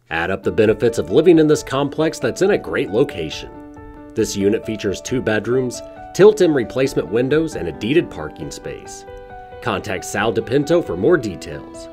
Add up the benefits of living in this complex that's in a great location. This unit features 2 bedrooms, tilt-in replacement windows, and a deeded parking space. Contact Sal DiPinto for more details.